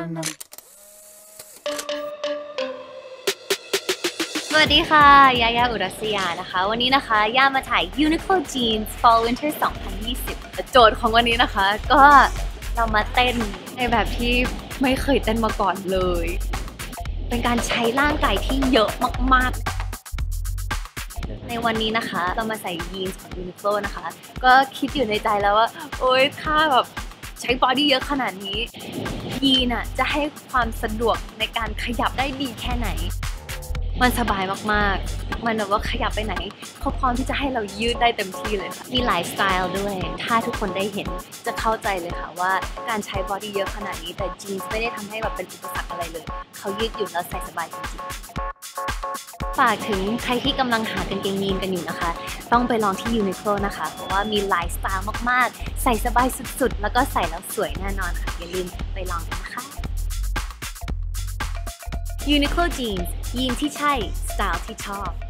สวัสดีค่ะยายาอุรัสยานะคะวันนี้นะคะย่ามาถ่าย Uniqlo Jeans Fall Winter 2020 โจทย์ของวันนี้นะคะก็เรามาเต้นในแบบที่ไม่เคยเต้นมาก่อนเลยเป็นการใช้ร่างกายที่เยอะมากๆในวันนี้นะคะเรามาใส่ยีนส์ของ Uniqlo นะคะก็คิดอยู่ในใจแล้วว่าโอ๊ยถ้าแบบใช้บอดี้เยอะขนาดนี้ยีนจะให้ความสะดวกในการขยับได้ดีแค่ไหนมันสบายมากๆมันแบบว่าขยับไปไหนเขาพร้อมที่จะให้เรายืดได้เต็มที่เลยค่ะมีหลายสไตล์ด้วยถ้าทุกคนได้เห็นจะเข้าใจเลยค่ะว่าการใช้บอดี้เยอะขนาดนี้แต่จีนส์ไม่ได้ทำให้แบบเป็นอุปสรรคอะไรเลยเขายืดหยุ่นแล้วใส่สบายจริงๆฝากถึงใครที่กำลังหากางเกงยีนกันอยู่นะคะต้องไปลองที่ Uniqlo นะคะเพราะว่ามีหลายสไตล์มากๆใส่สบายสุดๆแล้วก็ใส่แล้วสวยแน่นอนค่ะอย่าลืมไปลองกันนะคะ Uniqlo Jeans ยีนที่ใช่สไตล์ที่ชอบ